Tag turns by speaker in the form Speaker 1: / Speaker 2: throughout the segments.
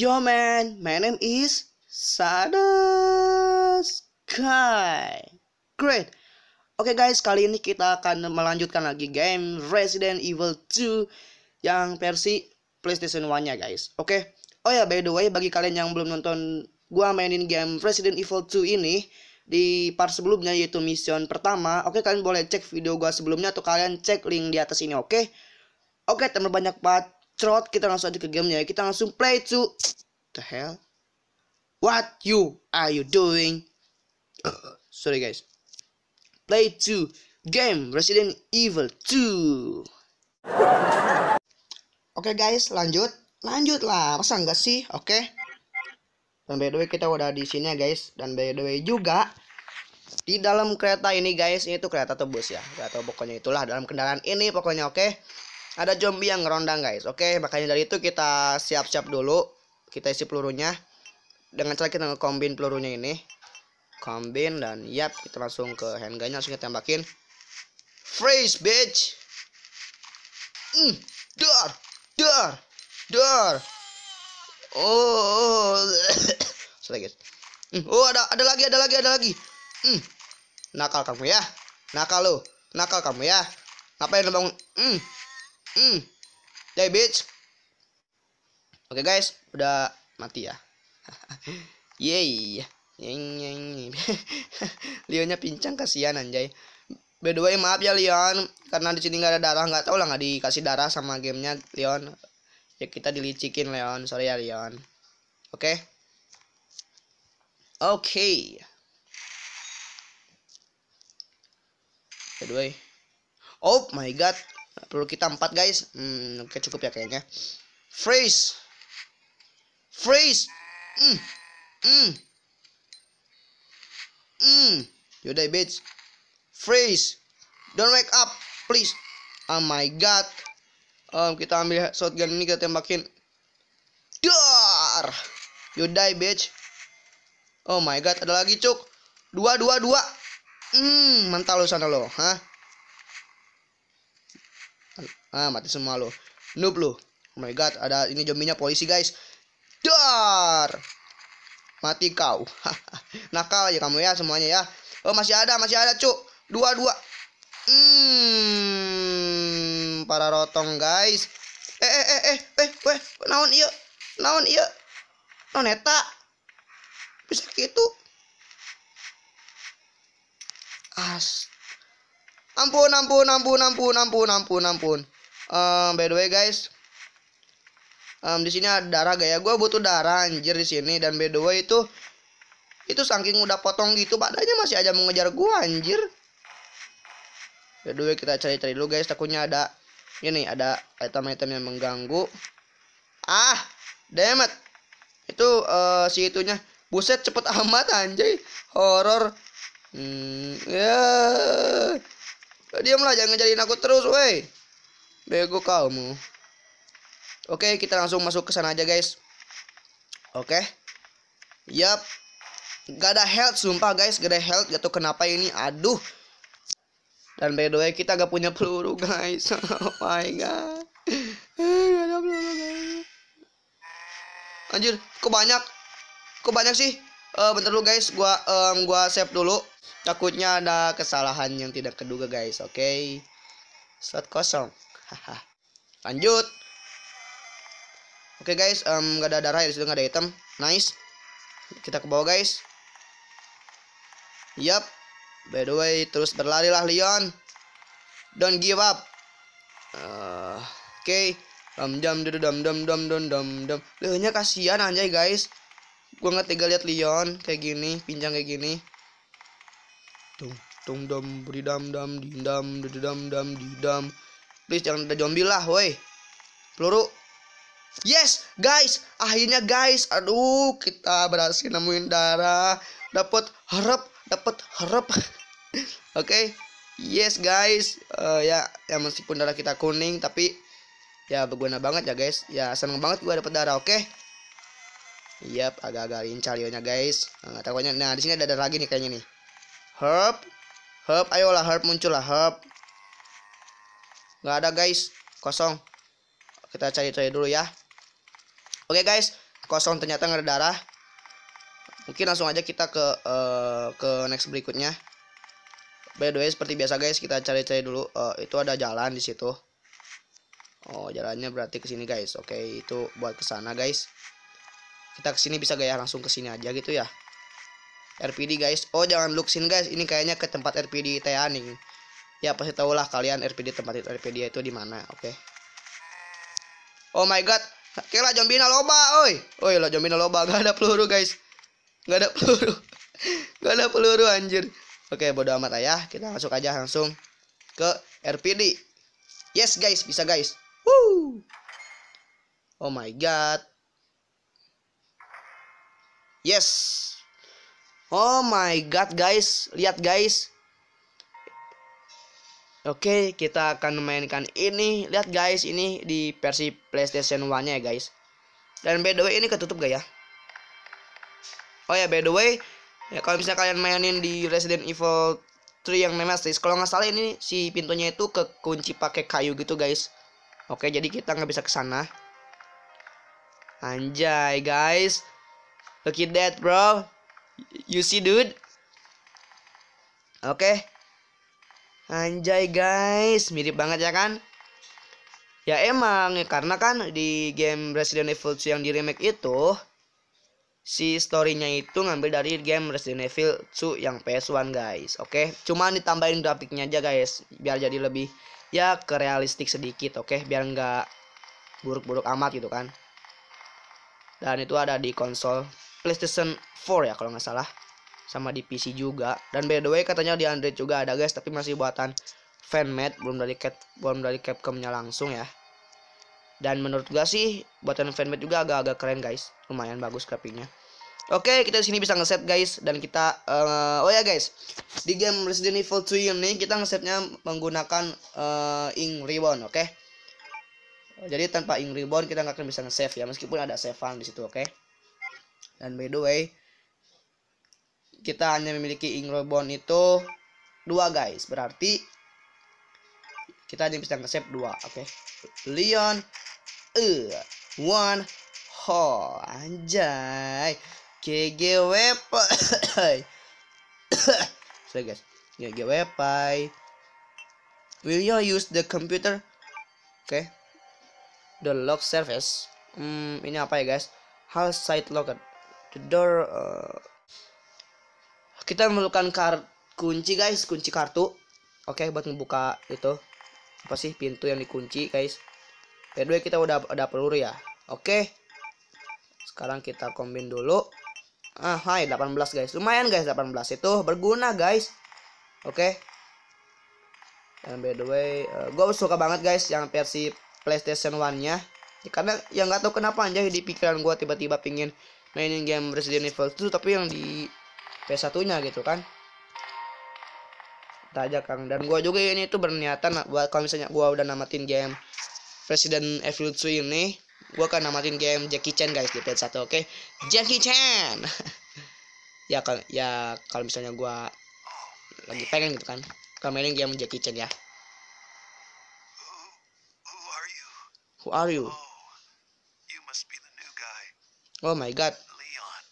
Speaker 1: Yo man, my name is Sada Sky. Great. Oke guys, kali ini kita akan melanjutkan lagi game Resident Evil 2 yang versi PlayStation 1-nya guys. Oke. Oh ya, by the way, bagi kalian yang belum nonton gua mainin game Resident Evil 2 ini di part sebelumnya, yaitu mission pertama, oke, kalian boleh cek video gua sebelumnya atau kalian cek link di atas ini, oke? Oke, tanpa banyak bacot, kita langsung aja ke gamenya. Kita langsung play to the hell. What are you doing? Sorry guys. Play to game Resident Evil 2. Oke guys, lanjut lah, masa enggak sih? Oke. Dan by the way kita udah di sini ya guys. Dan by the way juga di dalam kereta ini guys, ini tuh kereta atau bus ya, atau pokoknya itulah dalam kendaraan ini pokoknya, oke. Ada zombie yang ngerondang guys, oke. Makanya dari itu kita siap-siap dulu. Kita isi pelurunya dengan cara kita nge-combine pelurunya ini. Combine dan yap, kita langsung ke handgunnya, langsung kita tembakin. Freeze bitch. Dar. Oh. Sorry guys. Oh, ada lagi. Nakal kamu ya. Nakal kamu ya. Ngapain lu bangun? Die bitch. Oke guys, udah mati ya. Yeay. Leonnya pincang, kasihan anjay. By the way, maaf ya Leon, karena di sini nggak ada darah, nggak tahu lah, nggak dikasih darah sama gamenya Leon. Ya kita dilicikin Leon, sorry ya Leon. Oke. By the way, oh my god, perlu kita 4 guys. Oke, cukup ya kayaknya. Freeze. Yaudah bitch. Freeze. Don't wake up, please. Oh my god. Kita ambil shotgun ini, kita tembakin. Dar. You die bitch. Oh my god, ada lagi cuk. Dua. Mental lo sana lo, hah? Mati semua lo. Noob lo. Oh my god, ada ini zombinya, polisi guys. Dar. Mati kau. Nakal aja kamu ya semuanya ya. Oh, masih ada cuk. Dua. Para rotong guys. Naon iya? Noneta. Bisa gitu. Ampun. By the way guys, di sini ada darah gak ya? Gue butuh darah anjir di sini. Dan by the way itu saking udah potong gitu, badannya masih aja mengejar gue anjir. By the way kita cari dulu guys, takutnya ada ini, ada item-item yang mengganggu. Damn it. Itu si itunya. Buset, cepet amat anjay. Horor. Diamlah, jangan ngejarin aku terus, weh. Bego kamu. Oke, kita langsung masuk ke sana aja, guys. Oke. Yap. Gak ada health, sumpah, guys. Gak ada health. Gak tau kenapa ini. Aduh. Dan by the way, kita gak punya peluru, guys. Oh my god. Gak ada peluru, guys. Anjir, kok banyak sih? Bentar dulu, guys. Gua save dulu. Takutnya ada kesalahan yang tidak keduga, guys. Oke. Slot kosong. Lanjut. Oke guys, gak ada darah ya, di situ gak ada item. Nice. Kita ke bawah guys. Yap. By the way, terus berlarilah Leon. Don't give up. Oke. Dam. Leonnya kasihan anjay guys. Gua nggak tega lihat Leon kayak gini, pincang kayak gini. Didam. Please jangan ada zombie lah, woi. Peluru. Yes, guys, akhirnya guys. Aduh, kita berhasil nemuin darah. Dapat harap. Oke. Yes, guys. Ya meskipun darah kita kuning, tapi ya berguna banget ya, guys. Ya seneng banget gua dapat darah, oke. Yap, agak-agak lincah Leonnya, guys. Enggak tahunya. Nah, di sini ada darah lagi nih kayaknya nih. Herb, ayolah herb, muncullah herb. Nggak ada, guys. Kosong. Kita cari dulu ya. Oke guys, kosong ternyata nggak ada darah. Mungkin langsung aja kita ke next berikutnya. By the way, seperti biasa guys, kita cari-cari dulu. Itu ada jalan di situ. Oh, jalannya berarti ke sini guys. Oke, itu buat ke sana guys. Kita ke sini bisa gak ya? Langsung ke sini aja gitu ya. RPD guys. Oh, jangan look sini guys. Ini kayaknya ke tempat RPD Teaning. Ya, pasti tau lah kalian tempat RPD itu di mana. Oke. Oh my god. Kela zombie na loba, oi. Oi, lah zombie na loba, gak ada peluru guys. Gak ada peluru. Gak ada peluru anjir. Oke, bodo amat ya. Kita masuk aja langsung ke RPD. Yes guys, bisa guys. Woo. Oh my god. Yes. Oh my god guys, lihat guys. Oke, kita akan memainkan ini. Lihat guys, ini di versi PlayStation 1-nya ya guys. Dan by the way, ini ketutup gak ya? Oh ya, by the way, ya kalau misalnya kalian mainin di Resident Evil 3 yang Nemesis, kalau nggak salah ini si pintunya itu kekunci pakai kayu gitu guys. Oke, jadi kita nggak bisa ke sana. Anjay guys. Look at that bro. You see dude? Oke. Anjay guys, mirip banget ya kan? Ya emang, ya, karena kan di game Resident Evil 2 yang di remake itu si storynya itu ngambil dari game Resident Evil 2 yang PS1 guys. Oke, cuman ditambahin grafiknya aja guys, biar jadi lebih ya kerealistik sedikit. Oke, biar nggak buruk-buruk amat gitu kan. Dan itu ada di konsol PlayStation 4 ya kalau nggak salah, sama di PC juga. Dan by the way katanya di Android juga ada guys, tapi masih buatan fanmade, belum dari Capcom-nya langsung ya. Dan menurut gua sih buatan fanmade juga agak-agak keren guys, lumayan bagus grafiknya. Oke, kita di sini bisa ngeset guys, dan kita oh ya guys, di game Resident Evil 2 ini kita ngesetnya menggunakan ink ribbon. Oke. Jadi tanpa ink ribbon kita nggak akan bisa nge-save ya, meskipun ada save-an di situ. Oke. Dan by the way, kita hanya memiliki ink ribbon itu 2 guys, berarti kita hanya bisa nge-save 2. Oke. Leon 1 ho anjay GGWP. Sorry guys, GGWP. Will you use the computer? Oke. The lock service. Ini apa ya guys? Hal side locker. The door. Kita memerlukan kunci guys, kunci kartu. Oke, buat ngebuka itu apa sih pintu yang dikunci guys. By the way, kita udah ada peluru ya. Oke. Sekarang kita kombin dulu. Hai 18 guys. Lumayan guys, 18 itu berguna guys. Oke. Dan by the way, gue suka banget guys yang versi PlayStation 1-nya. Ya, karena yang nggak tahu kenapa aja di pikiran gue tiba-tiba pingin mainin game Resident Evil 2 tapi yang di PS1-nya gitu kan. Kita aja Kang. Dan gue juga ini tuh berniatan buat kalau misalnya gue udah namatin game Resident Evil 2 ini, gue akan namatin game Jackie Chan guys di PS1. Oke. Jackie Chan. ya kalau misalnya gue lagi pengen gitu kan, kalau mainin game Jackie Chan ya. Who are you?
Speaker 2: You must be the new guy.
Speaker 1: Oh my god.
Speaker 2: Leon.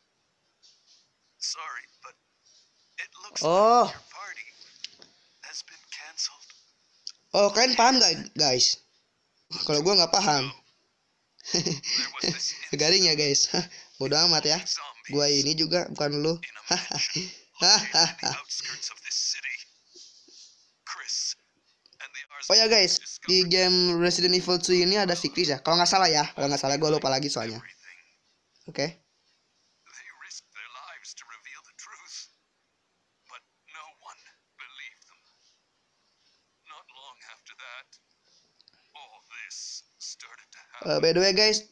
Speaker 2: Sorry, but it looks
Speaker 1: Oh.
Speaker 2: like your party has been canceled.
Speaker 1: Oh, kalian paham gak guys? Kalau gue nggak paham.
Speaker 2: There was this
Speaker 1: Garing ya guys. Bodoh amat ya.
Speaker 2: zombie
Speaker 1: Gua ini juga bukan lu.
Speaker 2: in the outskirts of this city. Chris and the
Speaker 1: Oh ya guys, di game Resident Evil 2 ini ada si Chris ya. Kalau nggak salah ya. Kalau nggak salah gue lupa lagi soalnya. Oke.
Speaker 2: They risked their lives to reveal the truth, but no one believed them. Not long after that, all this started to happen.
Speaker 1: By the way guys,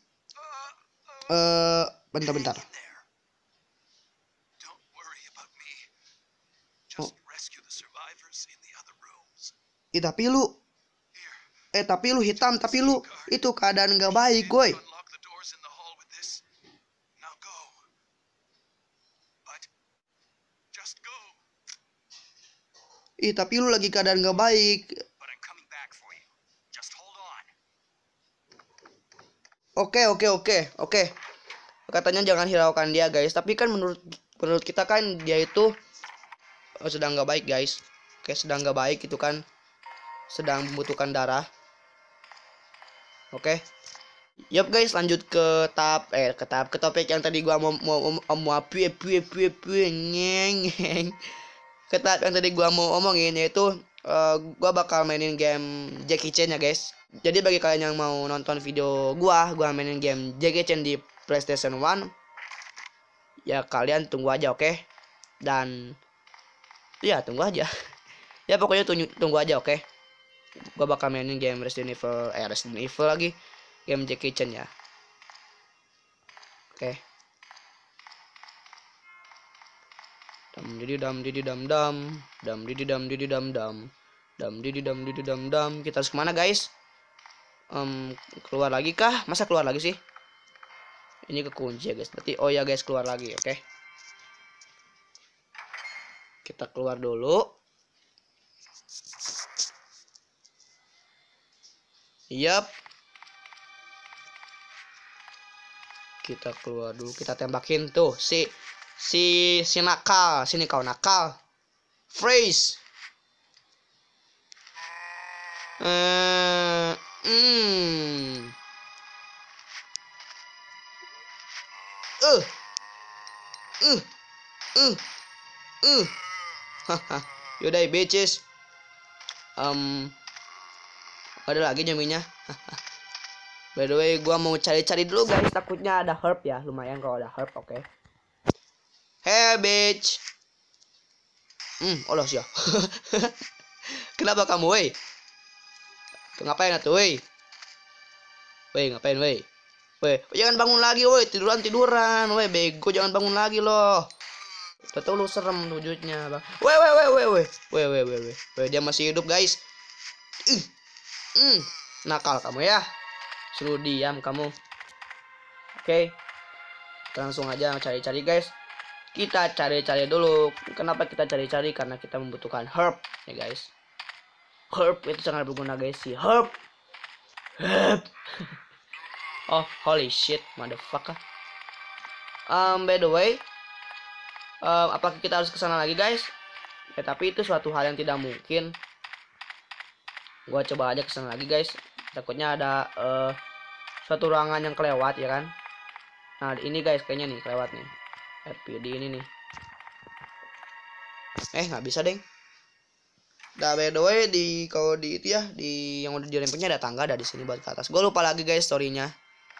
Speaker 1: bentar.
Speaker 2: In there. Don't worry about me. Just rescue the survivors in the other rooms.
Speaker 1: Tapi lu hitam, tapi lu itu keadaan nggak baik, boy.
Speaker 2: Unlock the doors in the hall with this. Now go. But just go.
Speaker 1: Tapi lu lagi keadaan nggak baik.
Speaker 2: But I'm coming back for you. Just hold on.
Speaker 1: Oke. katanya jangan hiraukan dia guys, tapi kan menurut kita kan dia itu sedang nggak baik guys. Oke, sedang nggak baik itu kan, sedang membutuhkan darah. Oke. Yup guys, lanjut ke topik yang tadi gua mau ke tahap yang tadi gua mau omongin, yaitu gua bakal mainin game Jackie Chan ya guys. Jadi bagi kalian yang mau nonton video gua mainin game Jackie Chan di PlayStation 1, ya kalian tunggu aja, oke? Dan ya tunggu aja. Ya pokoknya tunggu aja, oke? Gua bakal mainin game Resident Evil lagi, game Jackie Chan ya. Oke. Dam didi dam didi dam dam dam didi dam didi dam dam dam didi dam didi dam dam. Kita harus kemana guys? Keluar lagi kah? Masa keluar lagi sih? Ini kekunci ya guys. Berarti oh ya guys, keluar lagi. Oke. Kita keluar dulu. Yap. Kita keluar dulu. Kita tembakin tuh si nakal. Sini kau nakal. Freeze. Yaudah bitches. Ada lagi nyaminya. By the way, gua mau cari-cari dulu guys, takutnya ada herb ya. Lumayan kalau ada herb, oke. Hey bitch. Allah sih. Kenapa kamu, wey? Ngapain atuh, wey? Wey, ngapain, wey? Wey, jangan bangun lagi, wey. Tiduran, wey. Bego, jangan bangun lagi loh. Udah tau lu serem wujudnya, bang. Wey, dia masih hidup, guys. Nakal kamu ya. Suruh diam kamu. Oke. Kita langsung aja cari-cari, guys. Kita cari-cari dulu. Kenapa kita cari-cari? Karena kita membutuhkan herb, ya guys. Herb itu sangat berguna, guys. Si herb. Oh, holy shit, motherfucker. By the way, apakah kita harus kesana lagi, guys? Ya, tapi itu suatu hal yang tidak mungkin. Gua coba aja kesana lagi, guys. Takutnya ada suatu ruangan yang kelewat, ya kan? Nah, ini guys, kayaknya nih kelewat nih. RPD ini nih. Nggak bisa, deng. Nah, by the way, kalau di itu ya, di yang udah di rempengnya ada tangga, ada di sini buat ke atas. Gue lupa lagi guys storynya.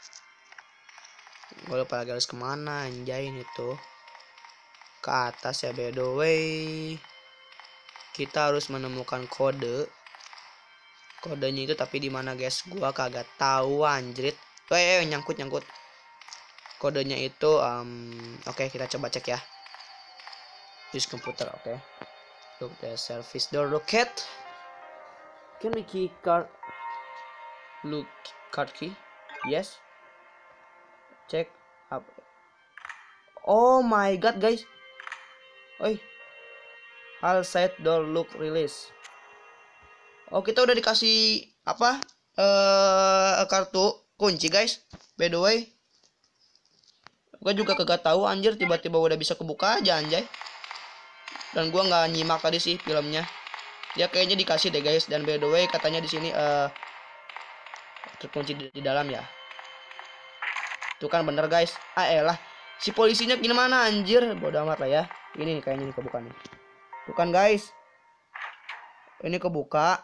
Speaker 1: Gue lupa lagi harus kemana, anjay itu. Ke atas ya, by the way. Kita harus menemukan kode. Kodenya itu tapi di mana guys? Gua kagak tahu anjrit. Nyangkut. Kodenya itu oke, kita coba cek ya. Use komputer, oke. Look the service door rocket. Can we key card? Look card key. Yes. Check up. Oh my god guys. Oi. Hal side door look release. Oh, kita udah dikasih apa? Kartu kunci guys. By the way, gua juga kagak tahu anjir, tiba-tiba udah bisa kebuka aja anjay. Dan gua nggak nyimak tadi sih filmnya. Ya kayaknya dikasih deh guys. Dan by the way katanya di sini terkunci di dalam ya. Tuh kan bener guys. Elah, si polisinya gimana anjir? Bodoh amat lah ya. Ini nih kayaknya nih kebuka nih. Tuh kan guys. Ini kebuka.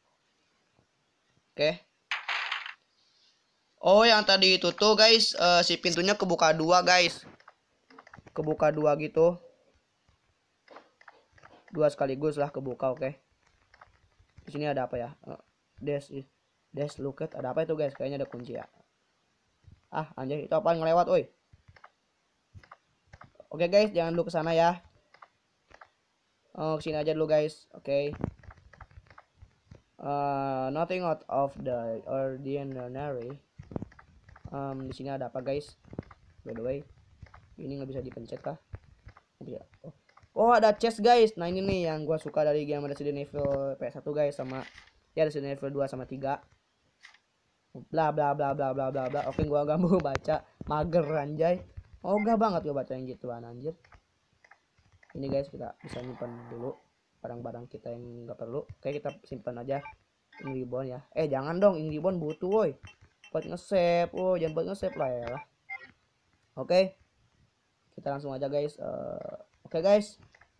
Speaker 1: Oke. Oh, yang tadi itu tuh guys, si pintunya kebuka dua guys. Kebuka dua gitu. Dua sekaligus lah kebuka, oke. Di sini ada apa ya? Des locket, ada apa itu guys? Kayaknya ada kunci ya. Ah, anjay, itu apaan ngelewat, oi. Oke guys, jangan dulu ke sana ya. Oh, kesini aja dulu guys. Oke. Nothing out of the ordinary. Di sini ada apa guys? By the way, ini nggak bisa dipencet kah? Oh, ada chest guys. Nah, ini nih yang gua suka dari game Resident Evil PS1 guys, sama ya Resident Evil 2 sama 3. bla bla bla bla bla bla bla. Oke, gua gak mau baca, mager anjay. Ogah banget gua baca yang gituan anjir. Ini guys, kita bisa nyimpan dulu barang-barang kita yang nggak perlu. Oke, kita simpan aja ini ribbon ya. Jangan dong, ini ribbon butuh woi buat nge-save. Oh, jangan buat nge-save lah ya lah. Oke, kita langsung aja guys. Oke guys,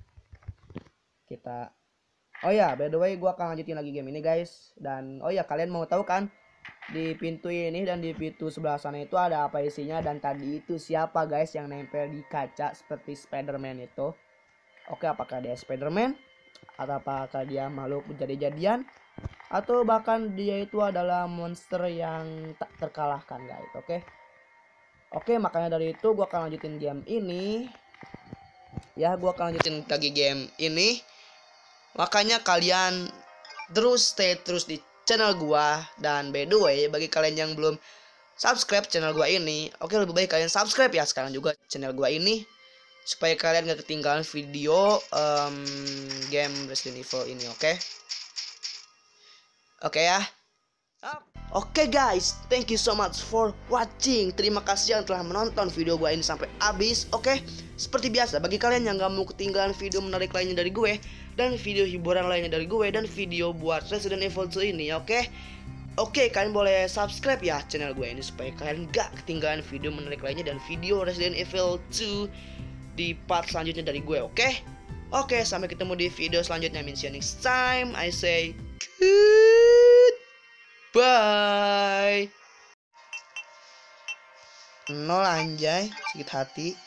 Speaker 1: kita oh ya, by the way gua akan lanjutin lagi game ini guys. Dan oh ya, kalian mau tahu kan di pintu ini dan di pintu sebelah sana itu ada apa isinya, dan tadi itu siapa guys yang nempel di kaca seperti Spiderman itu? Oke, apakah dia Spiderman atau apakah dia makhluk menjadi-jadian atau bahkan dia itu adalah monster yang tak terkalahkan guys. Oke, makanya dari itu gua akan lanjutin game ini. Ya, gua akan lanjutin lagi game ini. Makanya kalian terus stay terus di channel gua. Dan by the way, bagi kalian yang belum subscribe channel gua ini, oke, lebih baik kalian subscribe ya sekarang juga channel gua ini, supaya kalian gak ketinggalan video game Resident Evil ini. Oke ya. Oke guys, thank you so much for watching. Terima kasih yang telah menonton video gue ini sampai habis. Oke, seperti biasa, bagi kalian yang gak mau ketinggalan video menarik lainnya dari gue, dan video hiburan lainnya dari gue, dan video buat Resident Evil 2 ini, oke, kalian boleh subscribe ya channel gue ini, supaya kalian gak ketinggalan video menarik lainnya dan video Resident Evil 2 di part selanjutnya dari gue. Oke, sampai ketemu di video selanjutnya. See you next time. I say goodbye. Nol anjay, sakit hati.